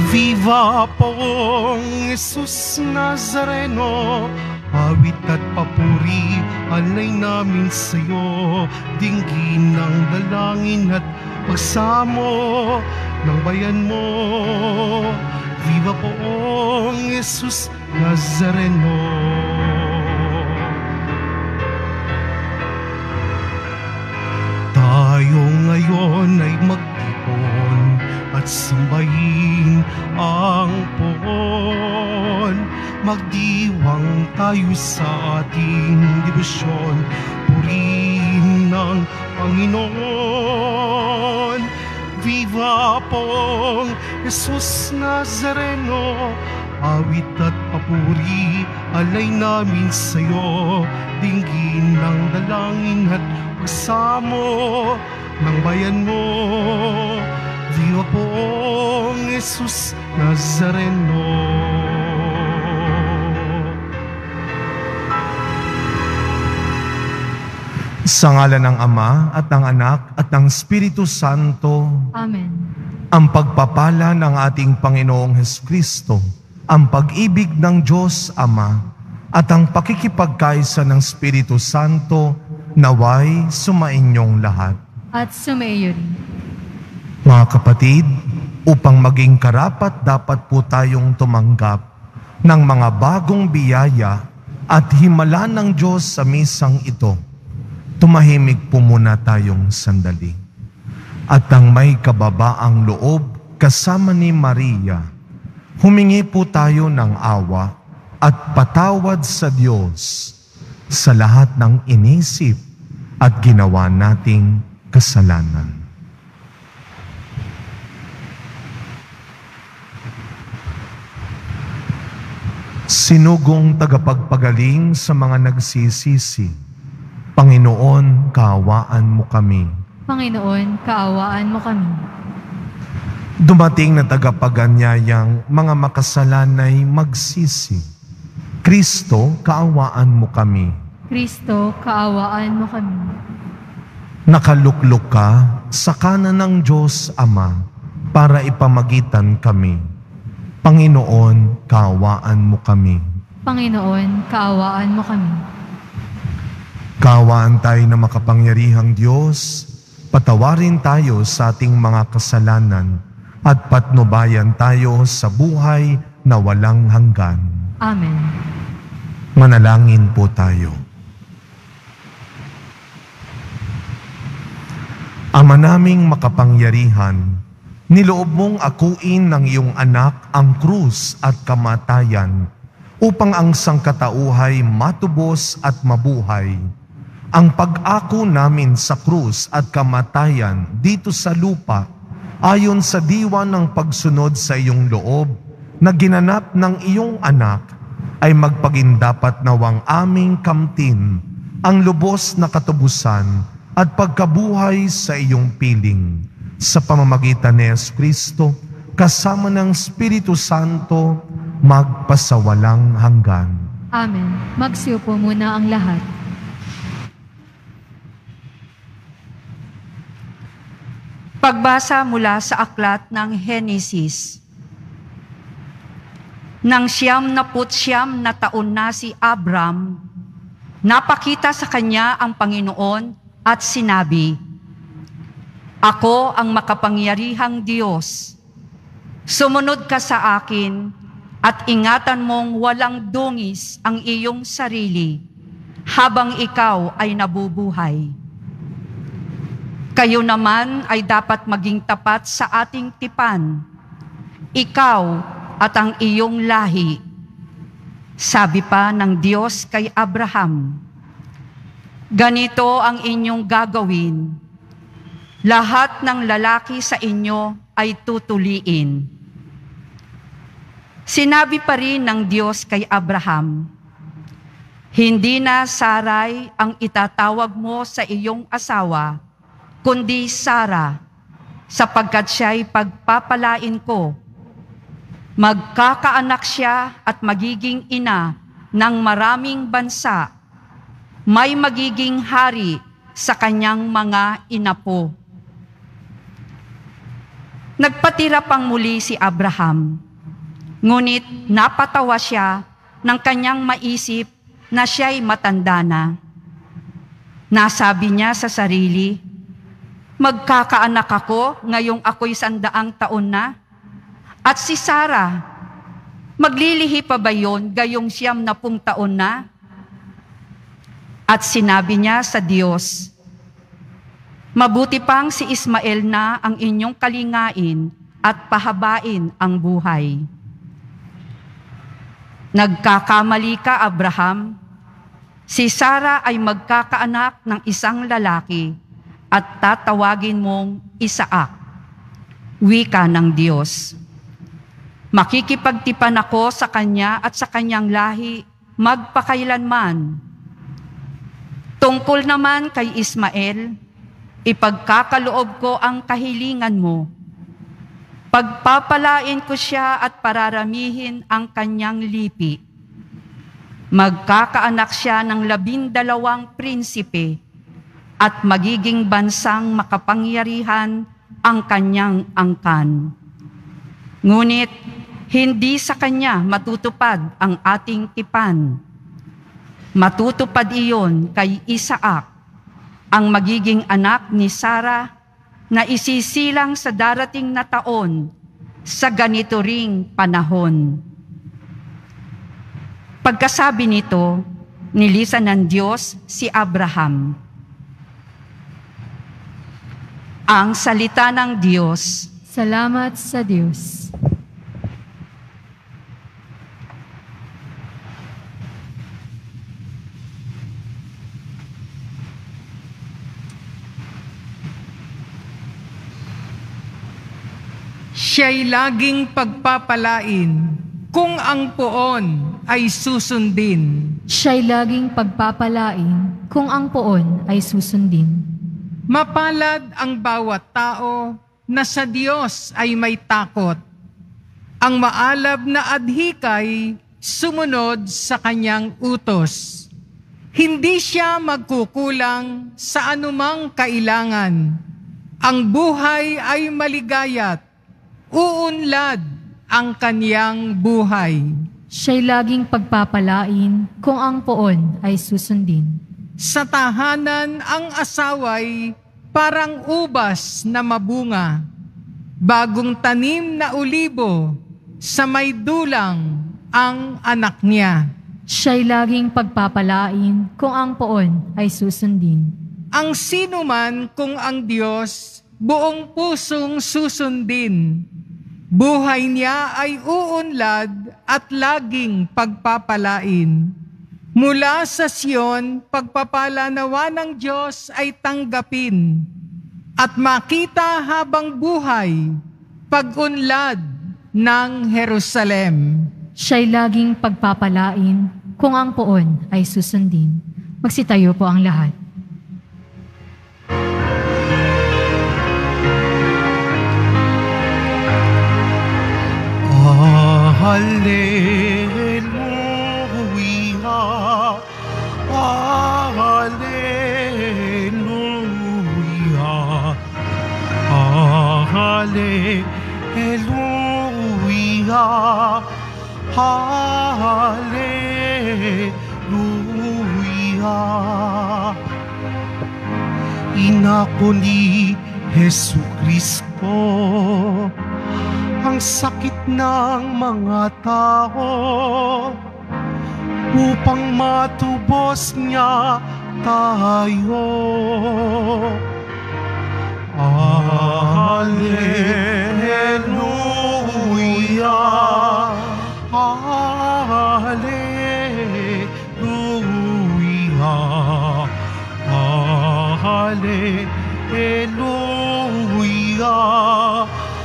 Viva Poong Jesus Nazareno, awit at papuri alay namin sa'yo, dinggin ng dalangin at pagsamo ng bayan mo. Viva Poong Jesus Nazareno. Tayo ngayon ay magtipon at sambahin ang Poon. Magdiwang tayo sa ating debosyon, purihin ng Panginoon. Viva Poong Jesus Nazareno, awit at papuri alay namin sa'yo, dinggin ng dalangin at pagsamo ng bayan mo. Viva Poong Jesus Nazareno. Sa ngalan ng Ama at ng Anak at ng Espiritu Santo. Amen. Ang pagpapala ng ating Panginoong Hesukristo, ang pag-ibig ng Diyos Ama, at ang pakikipagkaisa ng Espiritu Santo naway sumainyong lahat. At sumaiyo rin. Mga kapatid, upang maging karapat dapat po tayong tumanggap ng mga bagong biyaya at himala ng Diyos sa misang ito. Tumahimik po muna tayong sandali. At ang may kababaang loob kasama ni Maria, humingi po tayo ng awa at patawad sa Diyos sa lahat ng inisip at ginawa nating kasalanan. Sinugong tagapagpagaling sa mga nagsisisi, Panginoon, kaawaan mo kami. Panginoon, kaawaan mo kami. Dumating na tagapaganyayang mga makasalanay magsisi. Kristo, kaawaan mo kami. Kristo, kaawaan mo kami. Nakaluklok ka sa kanan ng Diyos Ama para ipamagitan kami. Panginoon, kaawaan mo kami. Panginoon, kaawaan mo kami. Kaawaan tayo na makapangyarihang Diyos, patawarin tayo sa ating mga kasalanan at patnubayan tayo sa buhay na walang hanggan. Amen. Manalangin po tayo. Ama naming makapangyarihan, niloob mong akuin ng iyong anak ang krus at kamatayan upang ang sangkatauhay matubos at mabuhay. Ang pag-ako namin sa krus at kamatayan dito sa lupa ayon sa diwa ng pagsunod sa iyong loob na ginanap ng iyong anak ay magpagindapat nawang aming kamtin ang lubos na katubusan at pagkabuhay sa iyong piling sa pamamagitan ni Jesucristo kasama ng Espiritu Santo magpasawalang hanggan. Amen. Magsiupo muna ang lahat. Pagbasa mula sa aklat ng Henesis. Nang 99 na taon na si Abram, napakita sa kanya ang Panginoon at sinabi, "Ako ang makapangyarihang Diyos. Sumunod ka sa akin at ingatan mong walang dungis ang iyong sarili habang ikaw ay nabubuhay. Kayo naman ay dapat maging tapat sa ating tipan, ikaw at ang iyong lahi." Sabi pa ng Diyos kay Abraham, "Ganito ang inyong gagawin. Lahat ng lalaki sa inyo ay tutuliin." Sinabi pa rin ng Diyos kay Abraham, "Hindi na Sarai ang itatawag mo sa iyong asawa, kundi Sara, sapagkat siya'y pagpapalain ko. Magkakaanak siya at magiging ina ng maraming bansa. May magiging hari sa kanyang mga inapo." Nagpatira pang muli si Abraham, ngunit napatawa siya ng kanyang maisip na siya'y matanda na. Nasabi niya sa sarili, magkakaanak ako ngayong ako'y 100 taon na? At si Sarah, maglilihi pa ba yun gayong 90 taon na? At sinabi niya sa Diyos, mabuti pang si Ismael na ang inyong kalingain at pahabain ang buhay. Nagkakamali ka, Abraham. Si Sarah ay magkakaanak ng isang lalaki at tatawagin mong Isaac, wika ng Diyos. Makikipagtipan ako sa kanya at sa kanyang lahi magpakailanman. Tungkol naman kay Ismael, ipagkakaloob ko ang kahilingan mo. Pagpapalain ko siya at pararamihin ang kanyang lipi. Magkakaanak siya ng 12 prinsipe at magiging bansang makapangyarihan ang kanyang angkan. Ngunit hindi sa kanya matutupad ang ating tipan. Matutupad iyon kay Isaac, ang magiging anak ni Sarah na isisilang sa darating na taon sa ganito ring panahon. Pagkasabi nito, nilisan ng Diyos si Abraham. Ang salita ng Diyos. Salamat sa Diyos. Siya'y laging pagpapalain kung ang poon ay susundin. Siya'y laging pagpapalain kung ang poon ay susundin. Mapalad ang bawat tao na sa Diyos ay may takot. Ang maalab na adhikay sumunod sa kanyang utos. Hindi siya magkukulang sa anumang kailangan. Ang buhay ay maligaya't uunlad ang kaniyang buhay. Siya'y laging pagpapalain kung ang poon ay susundin. Sa tahanan ang asaway parang ubas na mabunga, bagong tanim na ulibo, sa may dulang ang anak niya. Siya'y laging pagpapalain kung ang poon ay susundin. Ang sinuman kung ang Diyos buong pusong susundin, buhay niya ay uunlad at laging pagpapalain. Mula sa Sion, pagpapala nawa ng Diyos ay tanggapin at makita habang buhay, pag-unlad ng Jerusalem. Siya'y laging pagpapalain kung ang poon ay susundin. Magsitayo po ang lahat. Hallelujah, hallelujah, hallelujah, hallelujah. Inako ni Jesucristo ang sakit ng mga tao upang matubos niya tayo. Hallelujah, hallelujah, hallelujah,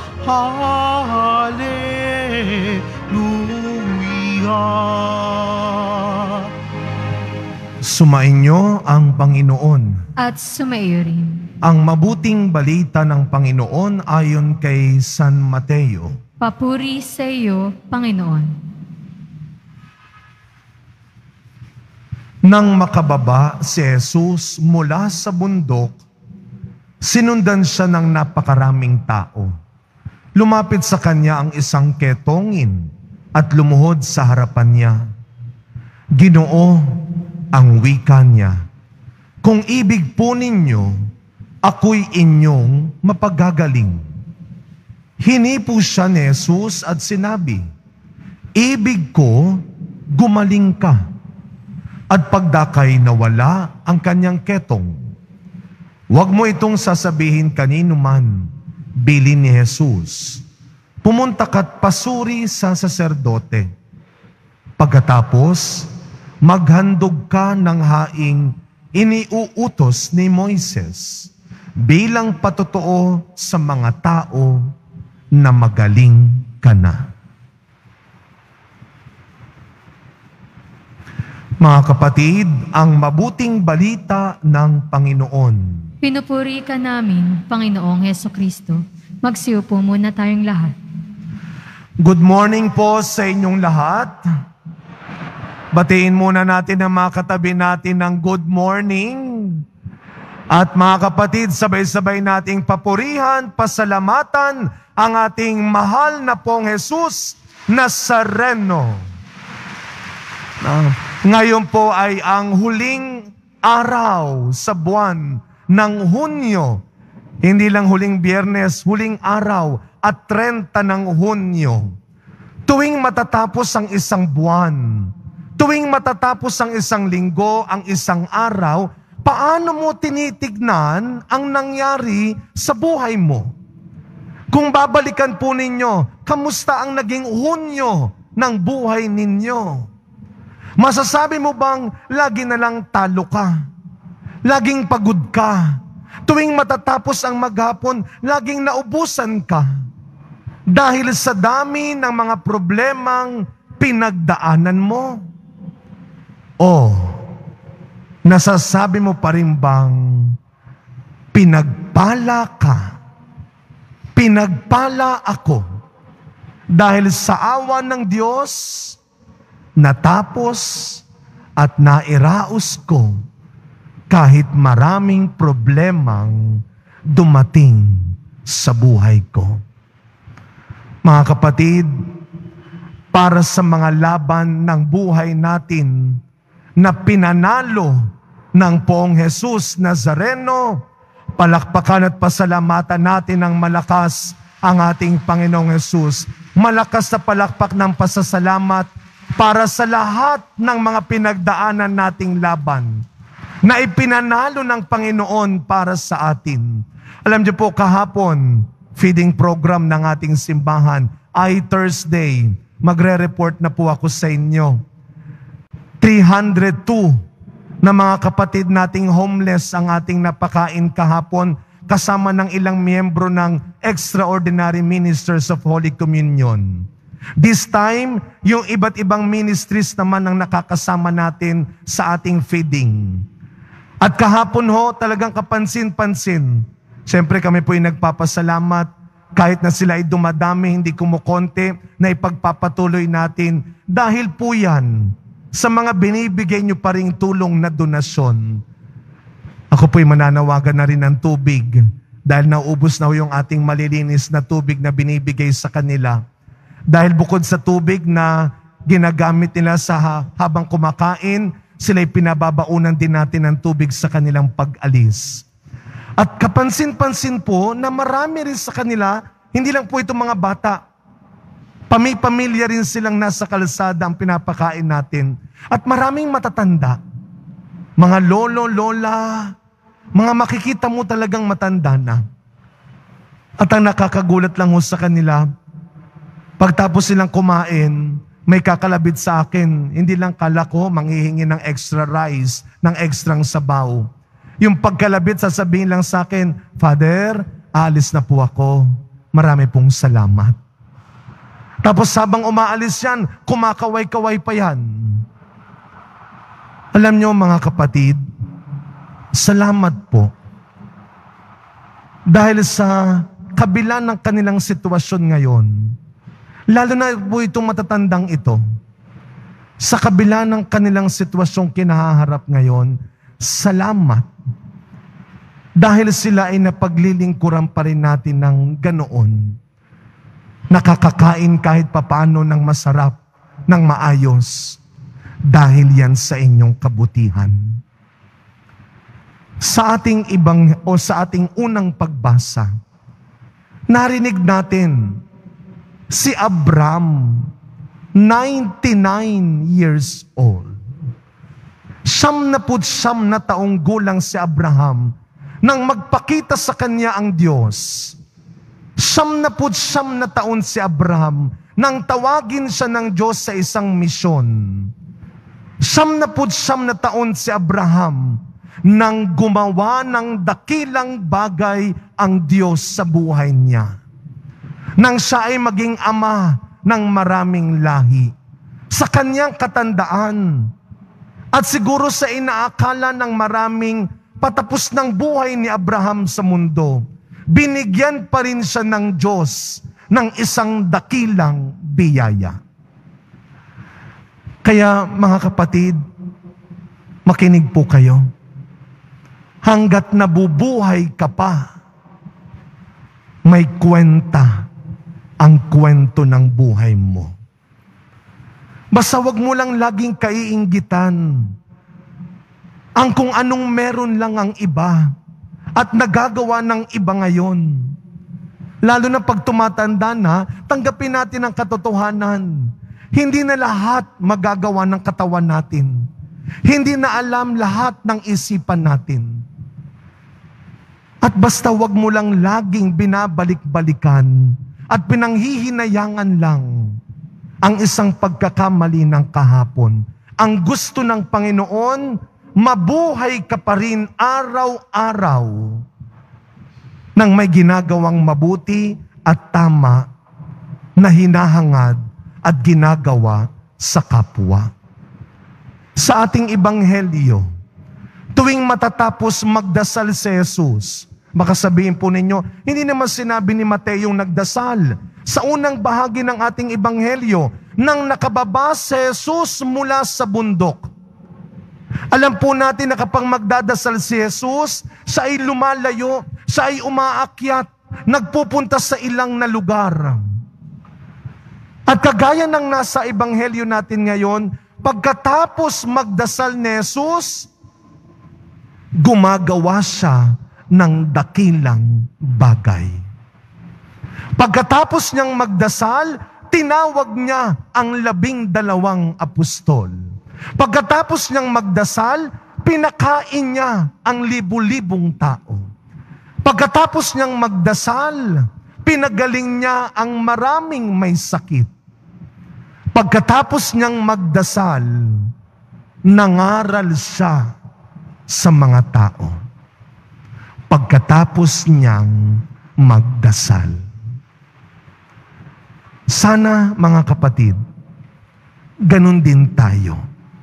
hallelujah. Sumainyo ang Panginoon. At sumaiyo rin. Ang mabuting balita ng Panginoon ayon kay San Mateo. Papuri sa iyo, Panginoon. Nang makababa si Jesus mula sa bundok, sinundan siya ng napakaraming tao. Lumapit sa kanya ang isang ketongin at lumuhod sa harapan niya. Ginoo, ang wika niya, kung ibig po ninyo, ako'y inyong mapagagaling. Hinipo siya ni Jesus at sinabi, ibig ko, gumaling ka. At pagdakay nawala ang kanyang ketong. Huwag mo itong sasabihin kanino man, bilin ni Jesus. Pumunta ka't pasuri sa saserdote. Pagkatapos, maghandog ka ng haing iniuutos ni Moises bilang patotoo sa mga tao na magaling ka na. Mga kapatid, ang mabuting balita ng Panginoon. Pinupuri ka namin, Panginoong Hesukristo. Magsiupo muna tayong lahat. Good morning po sa inyong lahat. Batiin muna natin ang mga katabi natin ng good morning. At mga kapatid, sabay-sabay nating papurihan, pasalamatan ang ating mahal na pong Jesus Nazareno. Ngayon po ay ang huling araw sa buwan ng Hunyo. Hindi lang huling Biyernes, huling araw at 30 ng Hunyo. Tuwing matatapos ang isang buwan, tuwing matatapos ang isang linggo, ang isang araw, paano mo tinitignan ang nangyari sa buhay mo? Kung babalikan po ninyo, kamusta ang naging Hunyo ng buhay ninyo? Masasabi mo bang lagi na lang talo ka? Laging pagod ka? Tuwing matatapos ang maghapon, laging naubusan ka? Dahil sa dami ng mga problemang pinagdaanan mo? O nasasabi mo pa rin bang pinagpala ka? Pinagpala ako dahil sa awa ng Diyos, natapos at nairaos ko kahit maraming problemang dumating sa buhay ko. Mga kapatid, para sa mga laban ng buhay natin na pinanalo ng Poong Jesus Nazareno, palakpakan at pasalamatan natin ng malakas ang ating Panginoong Jesus. Malakas na palakpak ng pasasalamat para sa lahat ng mga pinagdaanan nating laban na ipinanalo ng Panginoon para sa atin. Alam niyo po, kahapon, feeding program ng ating simbahan, ay Thursday, magre-report na po ako sa inyo. 302 na mga kapatid nating homeless ang ating napakain kahapon, kasama ng ilang miyembro ng Extraordinary Ministers of Holy Communion. This time, yung iba't ibang ministries naman ang nakakasama natin sa ating feeding. At kahapon ho, talagang kapansin-pansin. Siyempre kami po ay nagpapasalamat kahit na sila ay dumadami, hindi kumukonti, na ipagpapatuloy natin. Dahil po yan sa mga binibigay nyo pa ring tulong na donasyon. Ako po'y mananawagan na rin ng tubig dahil naubos na yung ating malilinis na tubig na binibigay sa kanila. Dahil bukod sa tubig na ginagamit nila sa habang kumakain, sila'y pinababaunan din natin ng tubig sa kanilang pag-alis. At kapansin-pansin po na marami rin sa kanila, hindi lang po itong mga bata, pamilya rin silang nasa kalsada ang pinapakain natin. At maraming matatanda, mga lolo, lola, mga makikita mo talagang matanda na. At ang nakakagulat lang ho sa kanila, pagtapos silang kumain, may kakalabit sa akin, hindi lang kala ko manghihingi ng extra rice, ng extrang sabaw. Yung pagkalabit, sasabihin lang sa akin, Father, alis na po ako. Marami pong salamat. Tapos habang umaalis yan, kumakaway-kaway pa yan. Alam nyo mga kapatid, salamat po. Dahil sa kabila ng kanilang sitwasyon ngayon, lalo na po itong matatandang ito, sa kabila ng kanilang sitwasyong kinaharap ngayon, salamat. Dahil sila ay napaglilingkuran pa rin natin ng ganoon. nakakakain kahit papano ng masarap, ng maayos, dahil yan sa inyong kabutihan. Sa ating unang pagbasa, narinig natin si Abram, 99 years old. 99 na taong gulang si Abraham nang magpakita sa kanya ang Diyos. 99 na taon si Abraham nang tawagin siya ng Diyos sa isang misyon. 99 na taon si Abraham nang gumawa ng dakilang bagay ang Diyos sa buhay niya. Nang siya ay maging ama ng maraming lahi. Sa kanyang katandaan, at siguro sa inaakala ng maraming patapos ng buhay ni Abraham sa mundo, binigyan pa rin siya ng Diyos ng isang dakilang biyaya. Kaya mga kapatid, makinig po kayo. Hanggat nabubuhay ka pa, may kwenta ang kwento ng buhay mo. Basta wag mo lang laging kaiinggitan ang kung anong meron lang ang iba at nagagawa ng iba ngayon. Lalo na pag tumatanda na, tanggapin natin ang katotohanan. Hindi na lahat magagawa ng katawan natin. Hindi na alam lahat ng isipan natin. At basta wag mo lang laging binabalik-balikan at pinanghihinayangan lang ang isang pagkakamali ng kahapon. Ang gusto ng Panginoon, mabuhay ka pa rin araw-araw nang may ginagawang mabuti at tama na hinahangad at ginagawa sa kapwa. Sa ating ebanghelyo, tuwing matatapos magdasal si Jesus, baka sabihin po ninyo, hindi naman sinabi ni Mateo yung nagdasal. Sa unang bahagi ng ating ebanghelyo, nang nakababa si Jesus mula sa bundok. Alam po natin na kapag magdadasal si Jesus, siya ay lumalayo, siya ay umaakyat, nagpupunta sa ilang na lugar. At kagaya ng nasa ebanghelyo natin ngayon, pagkatapos magdasal ni Jesus, gumagawa siya ng dakilang bagay. Pagkatapos niyang magdasal, tinawag niya ang 12 apostol. Pagkatapos niyang magdasal, pinakain niya ang libu-libong tao. Pagkatapos niyang magdasal, pinagaling niya ang maraming may sakit. Pagkatapos niyang magdasal, nangaral siya sa mga tao. Pagkatapos niyang magdasal. Sana mga kapatid, ganun din tayo.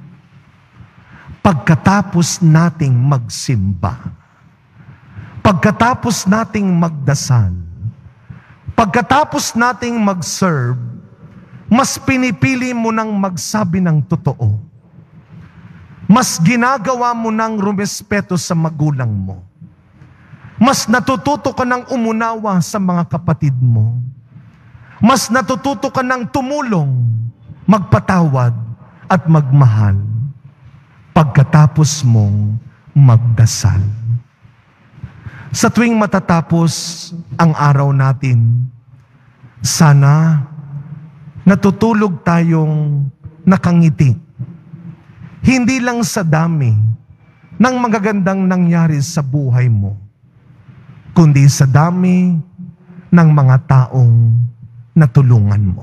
Pagkatapos nating magsimba, pagkatapos nating magdasal, pagkatapos nating mag-serve, mas pinipili mo nang magsabi ng totoo. Mas ginagawa mo nang rumespeto sa magulang mo. Mas natututo ka nang umunawa sa mga kapatid mo. Mas natututo ka nang tumulong, magpatawad at magmahal pagkatapos mong magdasal. Sa tuwing matatapos ang araw natin, sana natutulog tayong nakangiti. Hindi lang sa dami ng magagandang nangyari sa buhay mo, kundi sa dami ng mga taong natulungan mo,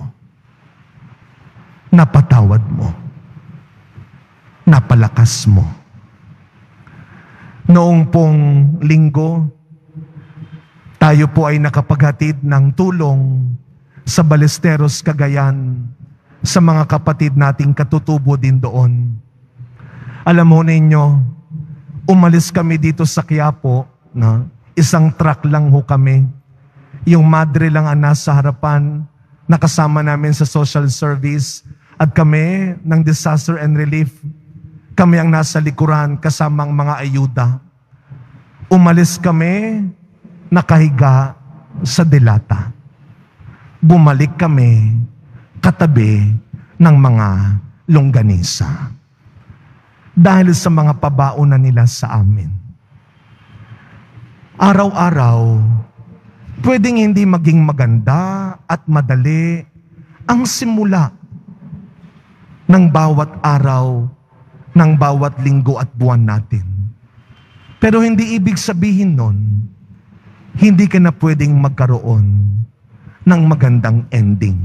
napatawad mo, napalakas mo. Noong pong linggo, tayo po ay nakapaghatid ng tulong sa Balesteros, Cagayan, sa mga kapatid nating katutubo din doon. Alam mo ninyo, umalis kami dito sa Quiapo, isang truck lang ho kami. Yung madre lang ang nasa harapan, nakasama namin sa social service, at kami ng disaster and relief, kami ang nasa likuran kasamang mga ayuda. Umalis kami, nakahiga sa delata. bumalik kami katabi ng mga longganisa. Dahil sa mga pabaon na nila sa amin. Araw-araw, pwedeng hindi maging maganda at madali ang simula ng bawat araw, ng bawat linggo at buwan natin. Pero hindi ibig sabihin nun, hindi ka na pwedeng magkaroon ng magandang ending.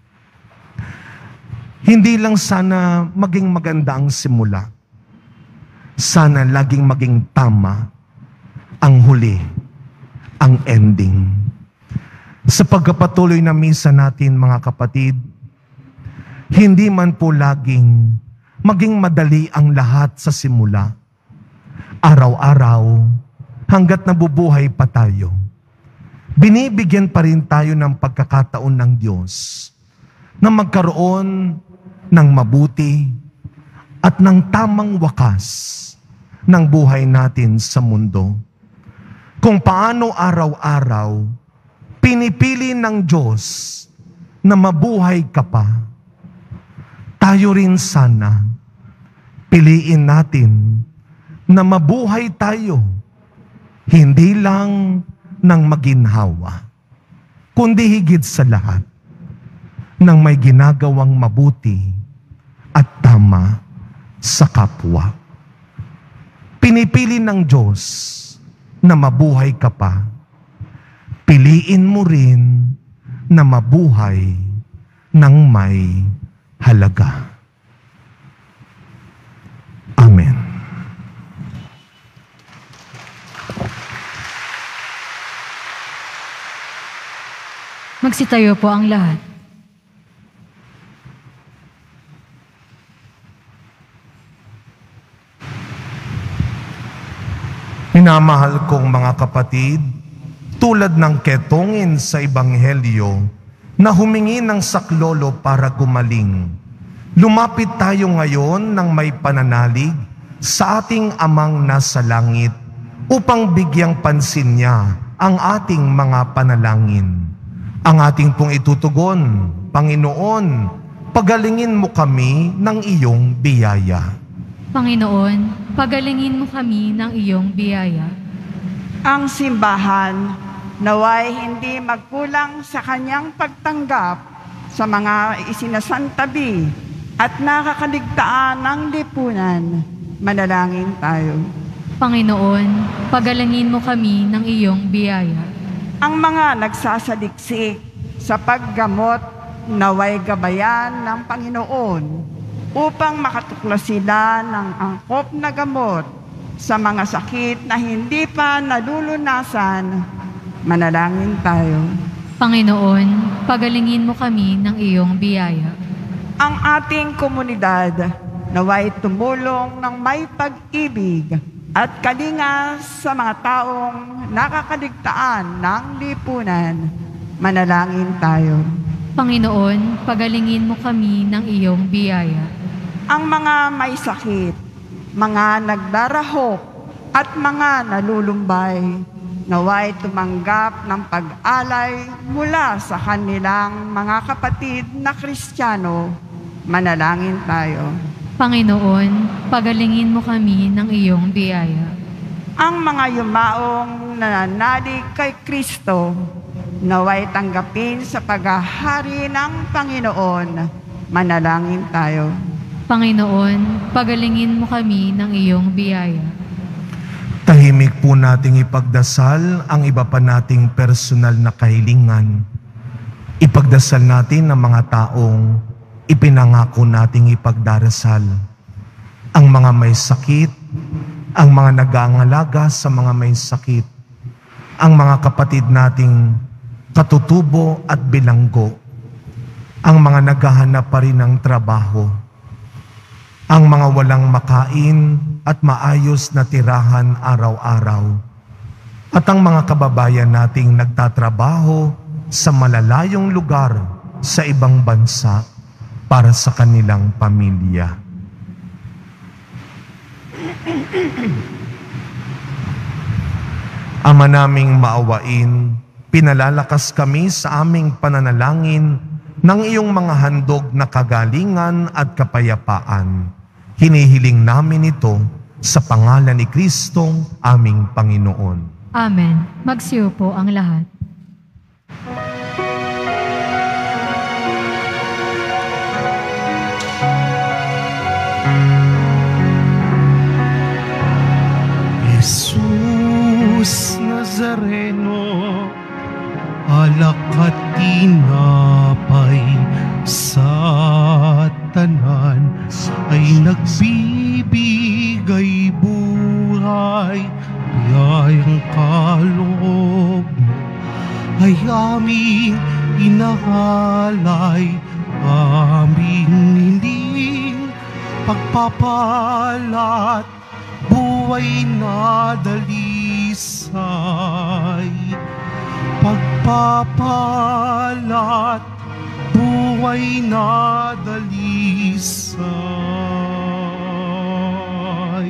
Hindi lang sana maging maganda ang simula. Sana laging maging tama ang huli, ang ending. Sa pagkapatuloy na misa natin, mga kapatid, hindi man po laging maging madali ang lahat sa simula. Araw-araw, hanggat nabubuhay pa tayo, binibigyan pa rin tayo ng pagkakataon ng Diyos na magkaroon ng mabuti at ng tamang wakas ng buhay natin sa mundo. Kung paano araw-araw pinipili ng Diyos na mabuhay ka pa, tayo rin sana piliin natin na mabuhay tayo, hindi lang ng maginhawa, kundi higit sa lahat ng may ginagawang mabuti at tama sa kapwa. Pinipili ng Diyos na mabuhay ka pa, piliin mo rin na mabuhay ng may halaga. Amen. Magsitayo po ang lahat. Minamahal kong mga kapatid, tulad ng ketongin sa Ebanghelyo na humingi ng saklolo para gumaling, lumapit tayo ngayon ng may pananalig sa ating Amang nasa langit upang bigyang pansin niya ang ating mga panalangin. Ang ating pong itutugon, Panginoon, pagalingin mo kami ng iyong biyaya. Panginoon, pagalingin mo kami ng iyong biyaya. Ang simbahan naway hindi magkulang sa kanyang pagtanggap sa mga isinasantabi at nakakaligtaan ng lipunan. Manalangin tayo. Panginoon, pagalingin mo kami ng iyong biyaya. Ang mga nagsasaliksik sa paggamot naway gabayan ng Panginoon upang makatuklas sila ng angkop na gamot sa mga sakit na hindi pa nalulunasan. Manalangin tayo. Panginoon, pagalingin mo kami ng iyong biyaya. Ang ating komunidad naway tumulong ng may pag-ibig at kalinga sa mga taong nakakaligtaan ng lipunan. Manalangin tayo. Panginoon, pagalingin mo kami ng iyong biyaya. Ang mga may sakit, mga nagdarahop at mga nalulumbay, naway tumanggap ng pag-alay mula sa kanilang mga kapatid na Kristiyano. Manalangin tayo. Panginoon, pagalingin mo kami ng iyong biyaya. Ang mga yumaong nananalig kay Kristo, naway tanggapin sa paghahari ng Panginoon. Manalangin tayo. Panginoon, pagalingin mo kami ng iyong biyaya. Tahimik po nating ipagdasal ang iba pa nating personal na kahilingan. Ipagdasal natin ang mga taong ipinangako nating ipagdarasal. Ang mga may sakit, ang mga nag-aangalaga sa mga may sakit, ang mga kapatid nating katutubo at bilanggo, ang mga naghahanap pa rin ng trabaho, ang mga walang makain at maayos na tirahan araw-araw, at ang mga kababayan nating nagtatrabaho sa malalayong lugar sa ibang bansa para sa kanilang pamilya. Ama naming maawain, Pinalalakas kami sa aming pananalangin ng iyong mga handog na kagalingan at kapayapaan. Hinihiling namin ito sa pangalan ni Kristong aming Panginoon. Amen. Magsiupo ang lahat. Jesus Nazareno, alak at tinapay sa tanan ay nagbibigay buhay. Biyayang kaloob mo ay aming inahalay, aming hiling pagpapalat, buhay na dalisay. Pagpapalat, buhay na dalisay.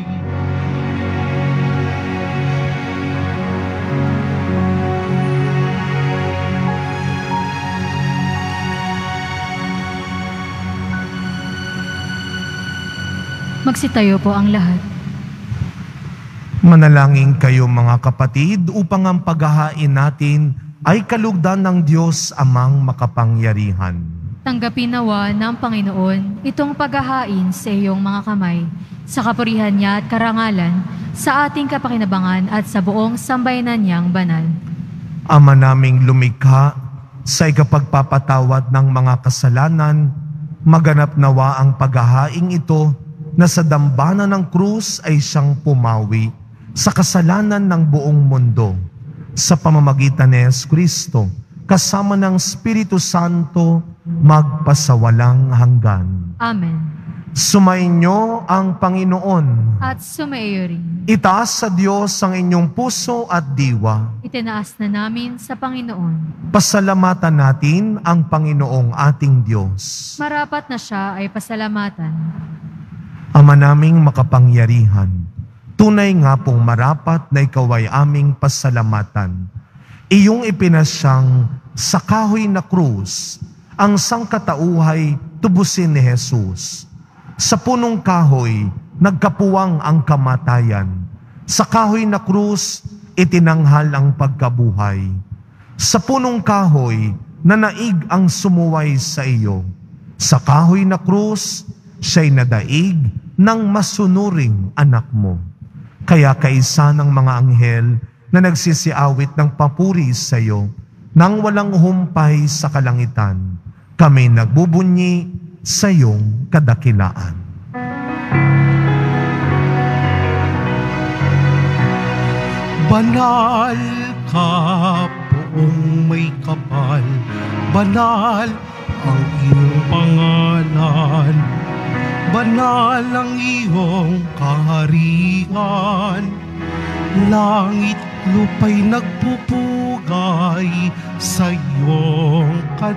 Magsitayo po ang lahat. Manalangin kayo mga kapatid upang ang paghahain natin ay kalugdan ng Diyos amang makapangyarihan. Tanggapin nawa ng Panginoon itong paghahain sa iyong mga kamay, sa kapurihan niya at karangalan, sa ating kapakinabangan at sa buong sambayanan niyang banal. Ama naming lumikha, sa ikapagpapatawad ng mga kasalanan, maganap nawa ang paghahaing ito na sa dambana ng krus ay siyang pumawi sa kasalanan ng buong mundo. Sa pamamagitan ni Jesucristo, kasama ng Espiritu Santo, magpasawalang hanggan. Amen. Sumainyo ang Panginoon. At sumaiyo rin. Itaas sa Diyos ang inyong puso at diwa. Itinaas na namin sa Panginoon. Pasalamatan natin ang Panginoong ating Diyos. Marapat na siya ay pasalamatan. Ama naming makapangyarihan, tunay nga pong marapat na ikaw ay aming pasalamatan. Iyong ipinasyang sa kahoy na krus, ang sangkatauhay tubusin ni Jesus. Sa punong kahoy, nagkapuwang ang kamatayan. Sa kahoy na krus, itinanghal ang pagkabuhay. Sa punong kahoy, nanaig ang sumuway sa iyo. Sa kahoy na krus, siya'y nadaig ng masunuring anak mo. Kaya kaisa ng mga anghel na nagsisiawit ng papuri sa iyo, nang walang humpay sa kalangitan, kami nagbubunyi sa iyong kadakilaan. Banal ka, poong may kapal, banal ang iyong pangalan, banal ang iyong kaharian. Langit lupa'y nagpupugay sa iyong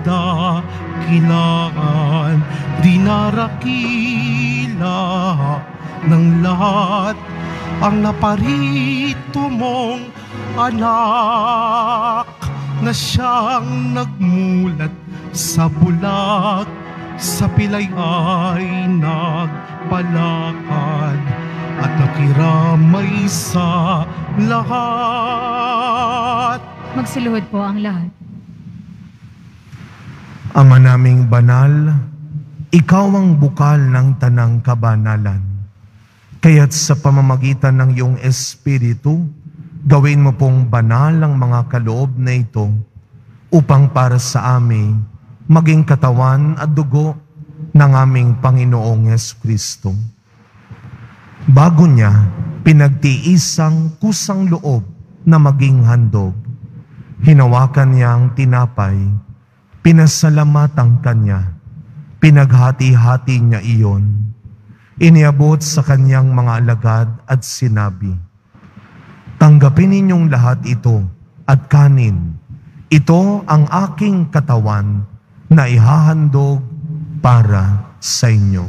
kadakilaan. Dinarakila ng lahat ang naparito mong anak, na siyang nagmulat sa bulag, sa pilay ay nagpalakad, at nakiramay sa lahat. Magsiluhod po ang lahat. Ama naming banal, ikaw ang bukal ng tanang kabanalan. Kaya't sa pamamagitan ng iyong Espiritu, gawin mo pong banal ang mga kaloob na ito upang para sa amin maging katawan at dugo ng aming Panginoong Jesucristo. Bago niya, pinagtiisang kusang loob na maging handog. Hinawakan niya ang tinapay, pinasalamatan kanya, pinaghati-hati niya iyon. Iniabot sa kanyang mga alagad at sinabi, "Tanggapin ninyong lahat ito at kanin. Ito ang aking katawan na ihahandog para sa inyo."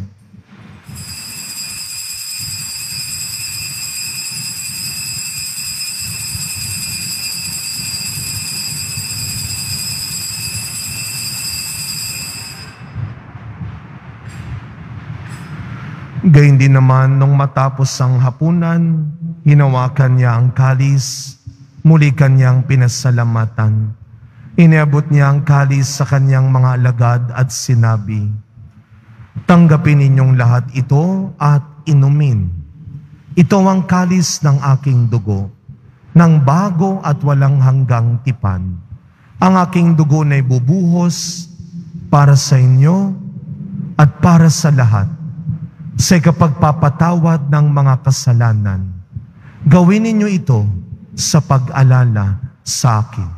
Gayun din naman nung matapos ang hapunan, hinawakan niya ang kalis, muli kanyang pinasalamatan. Iniabot niya ang kalis sa kanyang mga alagad at sinabi, "Tanggapin ninyong lahat ito at inumin. Ito ang kalis ng aking dugo, ng bago at walang hanggang tipan. Ang aking dugo na ibubuhos para sa inyo at para sa lahat, sa ikapagpapatawad ng mga kasalanan. Gawin ninyo ito sa pag-alala sa akin."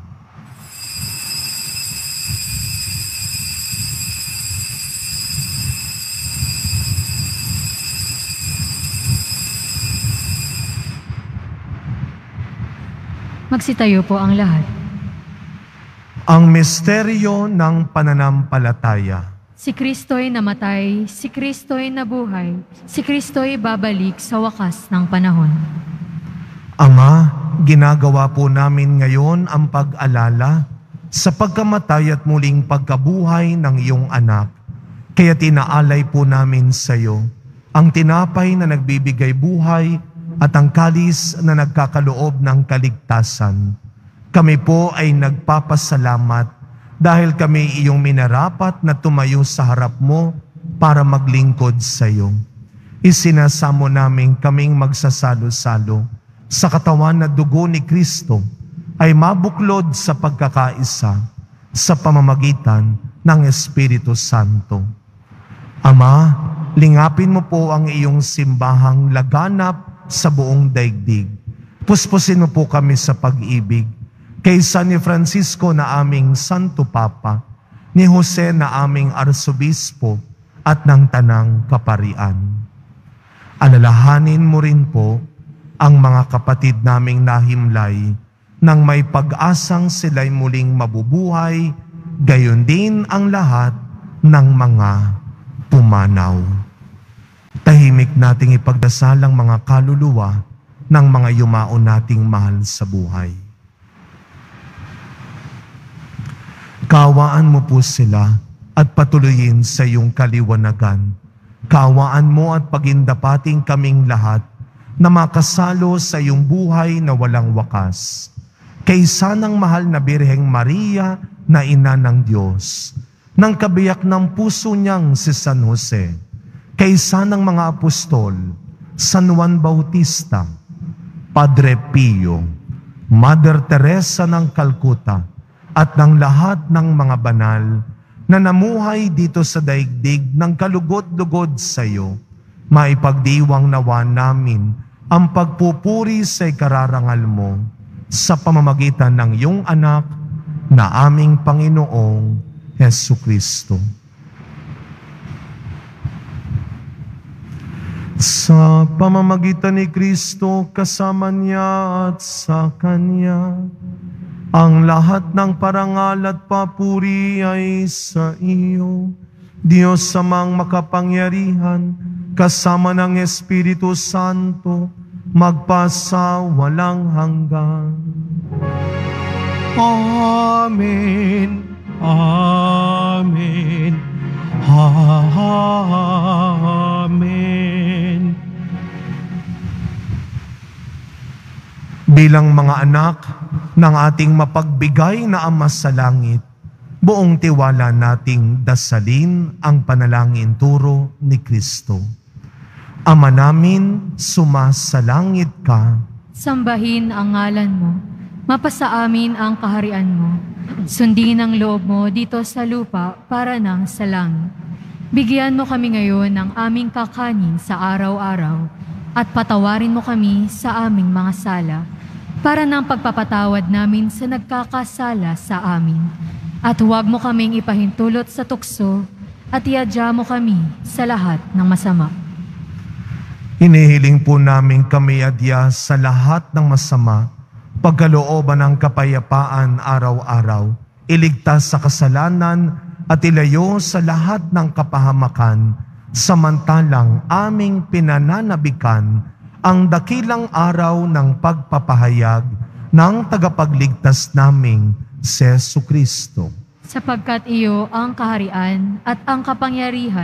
Magsitayo po ang lahat. Ang misteryo ng pananampalataya. Si Kristo'y namatay, si Kristo'y nabuhay, si Kristo'y babalik sa wakas ng panahon. Ama, ginagawa po namin ngayon ang pag-alala sa pagkamatay at muling pagkabuhay ng iyong anak. Kaya tinaalay po namin sa iyo ang tinapay na nagbibigay buhay at ang kalis na nagkakaloob ng kaligtasan. Kami po ay nagpapasalamat dahil kami iyong minarapat na tumayo sa harap mo para maglingkod sa iyo. Isinasamo namin kaming magsasalo-salo sa katawan na dugo ni Kristo ay mabuklod sa pagkakaisa sa pamamagitan ng Espiritu Santo. Ama, lingapin mo po ang iyong simbahang laganap sa buong daigdig. Puspusin mo po kami sa pag-ibig. Kaysa ni Francisco na aming Santo Papa, ni Jose na aming Arsobispo at ng Tanang Kaparian. Alalahanin mo rin po ang mga kapatid naming nahimlay nang may pag-asang sila'y muling mabubuhay, gayon din ang lahat ng mga pumanaw. Tahimik nating ipagdasal ang mga kaluluwa ng mga yumao nating mahal sa buhay. Kaawaan mo po sila at patuloyin sa iyong kaliwanagan. Kaawaan mo at pagindapating kaming lahat na makasalo sa iyong buhay na walang wakas. Kaysa ng mahal na Birheng Maria na ina ng Diyos, ng kabiyak ng puso niyang si San Jose, kaysa ng mga apostol, San Juan Bautista, Padre Pio, Mother Teresa ng Calcutta, at ng lahat ng mga banal na namuhay dito sa daigdig ng kalugod-lugod sa iyo, maipagdiwang nawa namin ang pagpupuri sa ikararangal mo sa pamamagitan ng iyong anak na aming Panginoong Hesukristo. Sa pamamagitan ni Kristo, kasama niya at sa Kanya, ang lahat ng parangal at papuri ay sa iyo, Diyos Amang makapangyarihan, kasama ng Espiritu Santo, magpasa walang hanggan. Amen. Amen. Amen. Bilang mga anak ng ating mapagbigay na Ama sa langit, buong tiwala nating dasalin ang panalangin turo ni Kristo. Ama namin, sumasalangit ka. Sambahin ang ngalan mo. Mapasa amin ang kaharian mo. Sundin ang loob mo dito sa lupa para nang sa langit. Bigyan mo kami ngayon ng aming kakanin sa araw-araw at patawarin mo kami sa aming mga sala para ng pagpapatawad namin sa nagkakasala sa amin. At huwag mo kaming ipahintulot sa tukso at iadya mo kami sa lahat ng masama. Hinihiling po namin kami adya sa lahat ng masama, pagkalooban ng kapayapaan araw-araw, iligtas sa kasalanan at ilayo sa lahat ng kapahamakan, samantalang aming pinananabikan ang dakilang araw ng pagpapahayag ng tagapagligtas naming si Jesucristo. Sapagkat iyo ang kaharian at ang kapangyarihan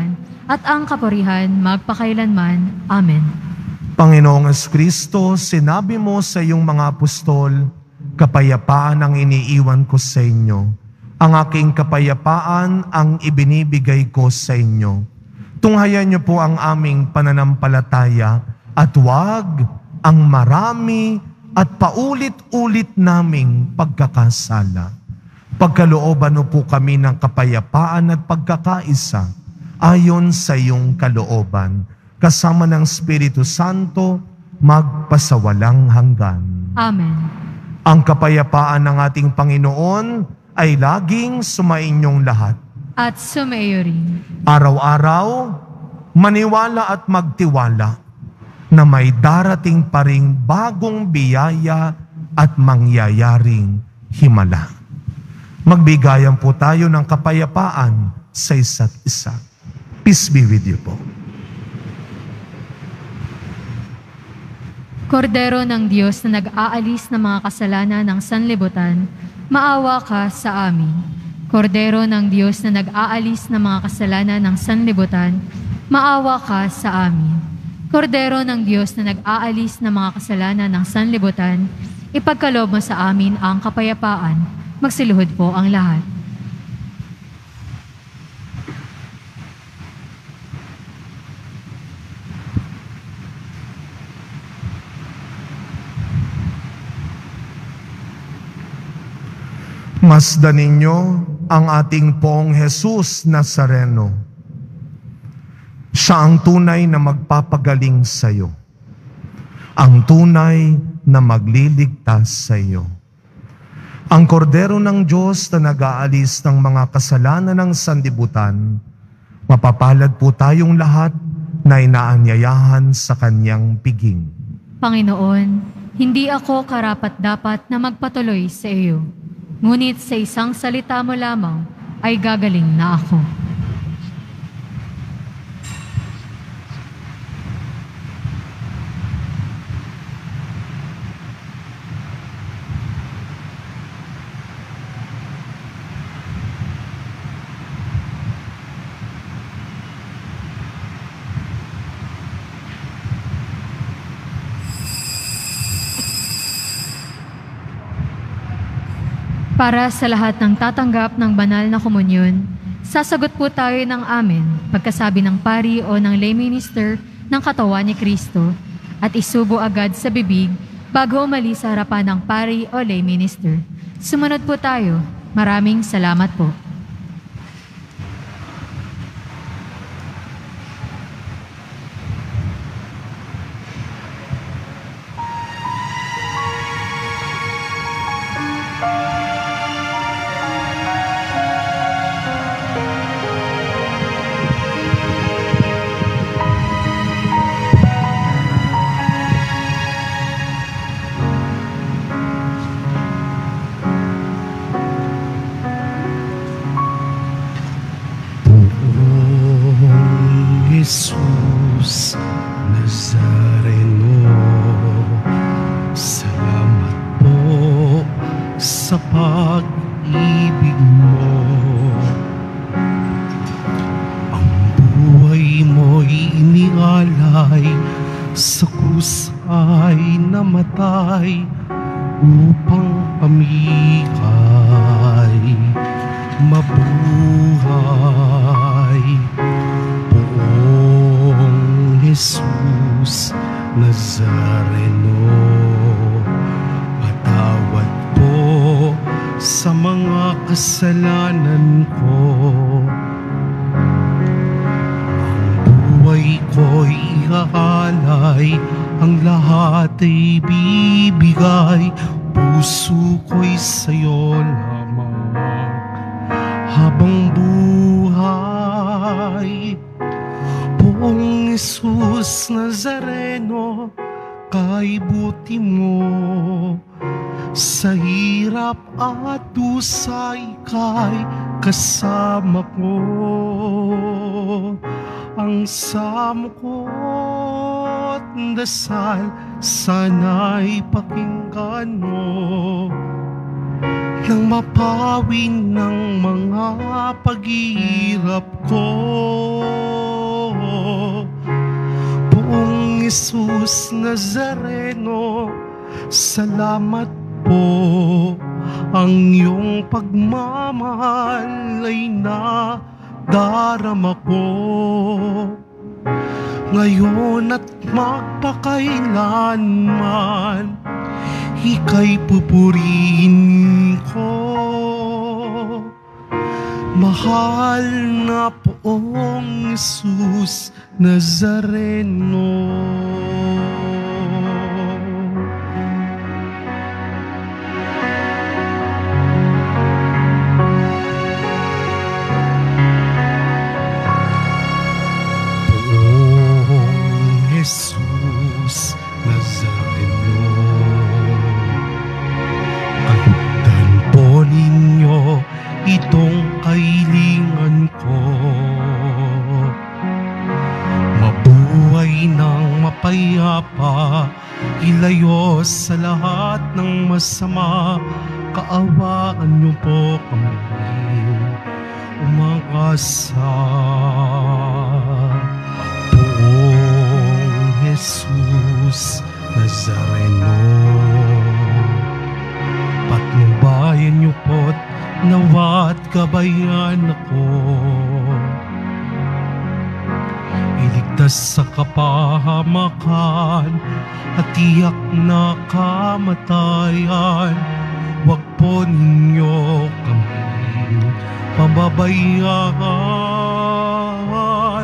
at ang kapurihan magpakailanman. Amen. Panginoong Kristo, sinabi mo sa iyong mga apostol, kapayapaan ang iniiwan ko sa inyo. Ang aking kapayapaan ang ibinibigay ko sa inyo. Tunghayan niyo po ang aming pananampalataya at huwag ang marami at paulit-ulit naming pagkakasala. Pagkalooban mo po kami ng kapayapaan at pagkakaisa ayon sa iyong kalooban, kasama ng Espiritu Santo, magpasawalang hanggan. Amen. Ang kapayapaan ng ating Panginoon ay laging sumainyong lahat. At sumaiyo rin. Araw-araw, maniwala at magtiwala na may darating pa ring bagong biyaya at mangyayaring himala. Magbigayan po tayo ng kapayapaan sa isa't isa. Peace be with you po. Kordero ng Diyos na nag-aalis ng mga kasalanan ng sanlibutan, maawa ka sa amin. Kordero ng Diyos na nag-aalis ng mga kasalanan ng sanlibutan, maawa ka sa amin. Kordero ng Diyos na nag-aalis ng mga kasalanan ng sanlibutan, ipagkaloob mo sa amin ang kapayapaan. Magsiluhod po ang lahat. Masdan ninyo ang ating Poong Jesus Nazareno. Siya ang tunay na magpapagaling sa iyo. Ang tunay na magliligtas sa iyo. Ang kordero ng Diyos na nag-aalis ng mga kasalanan ng sanlibutan, mapapalad po tayong lahat na inaanyayahan sa kanyang piging. Panginoon, hindi ako karapat-dapat na magpatuloy sa iyo. Ngunit sa isang salita mo lamang ay gagaling na ako. Para sa lahat ng tatanggap ng banal na komunyon, sasagot po tayo ng amen pagkasabi ng pari o ng lay minister ng katawan ni Kristo at isubo agad sa bibig bago umalis sa harapan ng pari o lay minister. Sumunod po tayo. Maraming salamat po. Jesus Nazareno, salamat po sa pag-ibig mo. Ang buhay mo'y inialay, sa krus ay namatay, upang kami ay mabuhay. Jesus Nazareno, patawad po sa mga kasalanan ko. Ang buhay ko'y iaalay, ang lahat ay bibigay, puso ko'y sa'yo lamang habang buhay. Poong Jesus Nazareno, kay buti mo, sa hirap at dusay kay kasama ko. Ang samo ko't dasal, sana'y pakinggan mo, nang mapawin ng mga paghihirap ko. Jesus Nazareno, salamat po. Ang iyong pagmamahal ay nadarama ko. Ngayon at magpakailanman, ika'y pupurihin ko. Mahal na poong Jesus Nazareno. Poong Jesus Nazareno, kalugdan po ninyo itong kailingan ko. Mabuhay ng mapayapa, ilayo sa lahat ng masama. Kaawaan niyo po kami umangasa. Poong Jesus Nazareno, patnubayan niyo po't nawa't gabayan ako. Iligtas sa kapahamakan at tiyak na kamatayan. Huwag po ninyo kami pababayaan.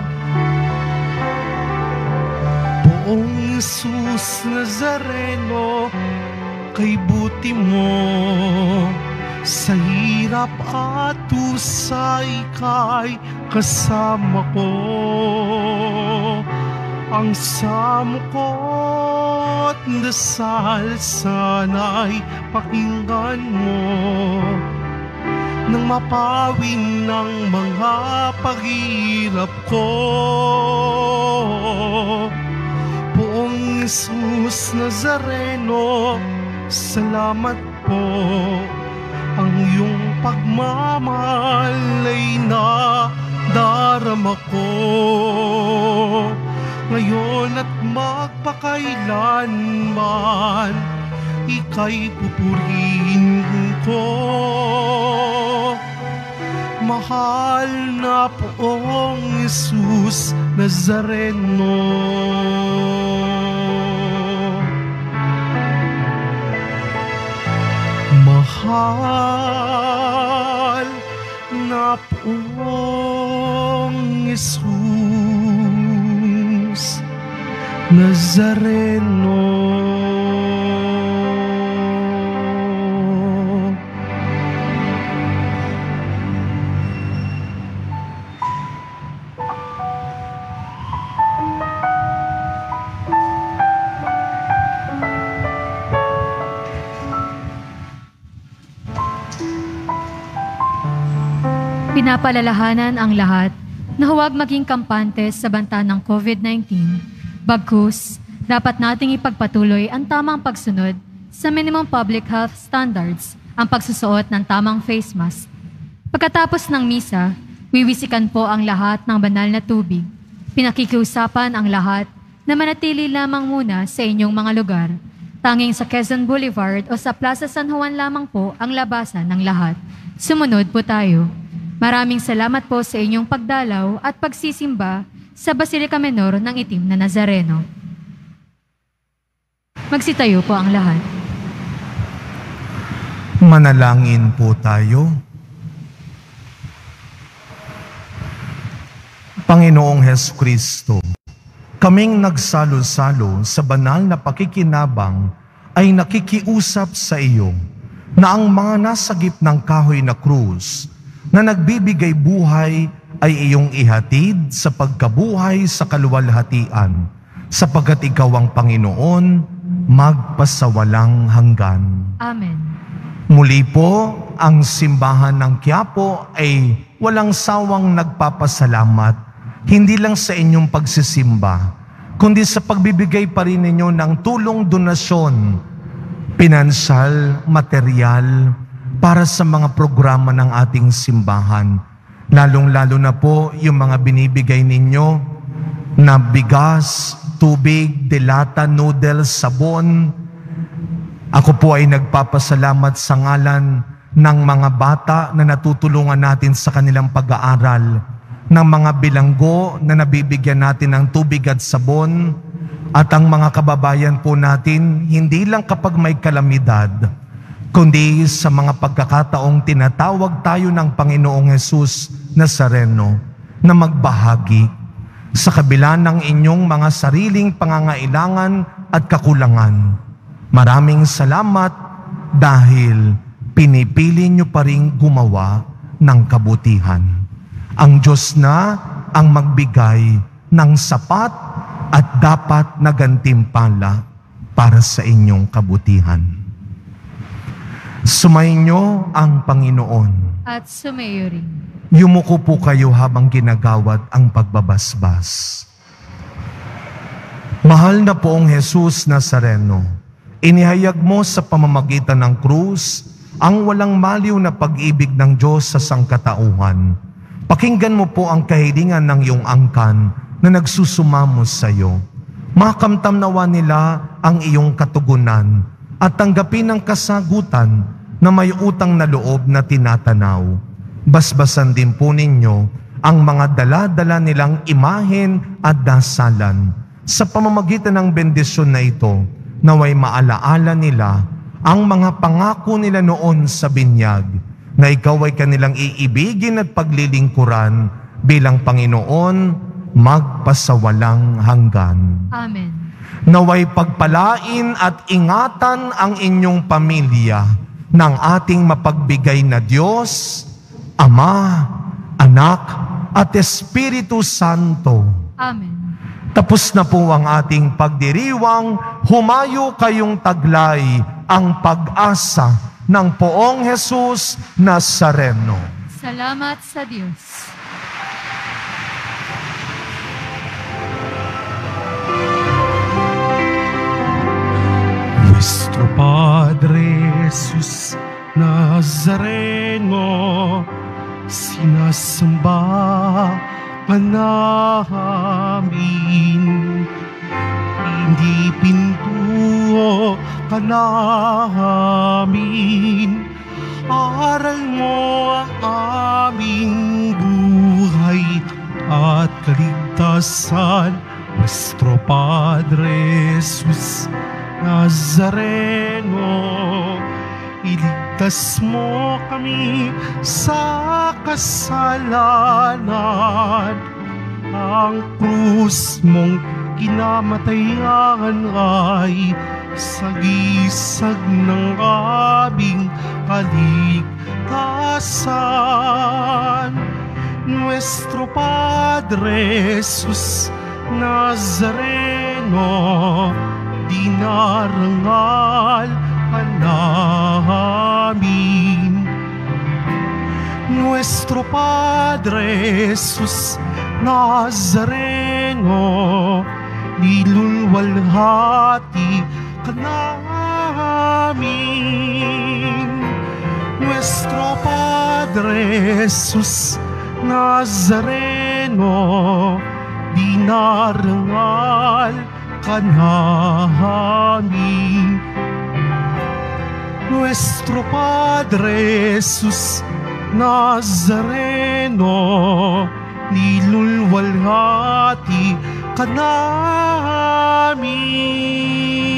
Poong Jesus Nazareno, kay buti mo sa hirap at usay kay kasama ko. Ang samo ko't dasal sana'y pakinggan mo, nang mapawin ng mga paghirap ko. Poong Jesus Nazareno, salamat po. Ang iyong pagmamahal ay nadarama ko. Ngayon at magpakailanman, ika'y pupurihin ko. Mahal na poong Jesus Nazareno. Mahal na poong Jesus Nazareno. Pinapalalahanan ang lahat na huwag maging kampante sa banta ng COVID-19. Bagkus, dapat nating ipagpatuloy ang tamang pagsunod sa minimum public health standards, ang pagsusuot ng tamang face mask. Pagkatapos ng misa, wiwisikan po ang lahat ng banal na tubig. Pinakikiusapan ang lahat na manatili lamang muna sa inyong mga lugar. Tanging sa Quezon Boulevard o sa Plaza San Juan lamang po ang labasan ng lahat. Sumunod po tayo. Maraming salamat po sa inyong pagdalaw at pagsisimba sa Basilica Menor ng Itim na Nazareno. Magsitayo po ang lahat. Manalangin po tayo. Panginoong Hesukristo, kaming nagsalo-salo sa banal na pakikinabang ay nakikiusap sa iyo na ang mga nasa gitnang kahoy na krus na nagbibigay buhay ay iyong ihatid sa pagkabuhay sa kaluwalhatian, sapagkat ikaw ang Panginoon, magpasawalang hanggan. Amen. Muli po, ang simbahan ng Quiapo ay walang sawang nagpapasalamat, hindi lang sa inyong pagsisimba, kundi sa pagbibigay pa rin ninyo ng tulong donasyon, pinansyal, material, para sa mga programa ng ating simbahan. Lalong-lalo na po yung mga binibigay ninyo na bigas, tubig, delata, noodles, sabon. Ako po ay nagpapasalamat sa ngalan ng mga bata na natutulungan natin sa kanilang pag-aaral, ng mga bilanggo na nabibigyan natin ng tubig at sabon, at ang mga kababayan po natin, hindi lang kapag may kalamidad, kundi sa mga pagkakataong tinatawag tayo ng Panginoong Hesus Nazareno na magbahagi sa kabila ng inyong mga sariling pangangailangan at kakulangan. Maraming salamat dahil pinipili nyo pa rin gumawa ng kabutihan. Ang Diyos na ang magbigay ng sapat at dapat na gantimpala para sa inyong kabutihan. Sumainyo ang Panginoon. At sumayo rin. Yumuko po kayo habang ginagawad ang pagbabasbas. Mahal na poong Jesus Nazareno, inihayag mo sa pamamagitan ng krus ang walang maliw na pag-ibig ng Diyos sa sangkatauhan. Pakinggan mo po ang kahilingan ng iyong angkan na nagsusumamo sa iyo. Makamtam nawa nila ang iyong katugunan at tanggapin ang kasagutan na may utang na loob na tinatanaw. Basbasan din po ninyo ang mga dala-dala nilang imahen at dasalan. Sa pamamagitan ng bendisyon na ito, naway maalaala nila ang mga pangako nila noon sa binyag, na ikaw ay kanilang iibigin at paglilingkuran bilang Panginoon magpasawalang hanggan. Amen. Naway pagpalain at ingatan ang inyong pamilya ng ating mapagbigay na Diyos, Ama, Anak, at Espiritu Santo. Amen. Tapos na po ang ating pagdiriwang, humayo kayong taglay ang pag-asa ng poong Jesus Nazareno. Salamat sa Diyos. Nuestro Padre Jesus Nazareno, sinasamba ka namin. Hindi pintuo ka namin. Aral mo ang aming buhay at kaligtasan. Nuestro Padre Jesus Nazareno, iligtas mo kami sa kasalanan. Ang krus mong kinamatayan ay sagisag ng aming kaligtasan. Nuestro Padre Jesus Nazareno, dinarangal ka namin. Nuestro Padre Jesus Nazareno, nilulwalhati ka namin. Nuestro Padre Jesus Nazareno, dinarangal ka namin. Nuestro Padre Jesus Nazareno, nilulwalhati ka namin.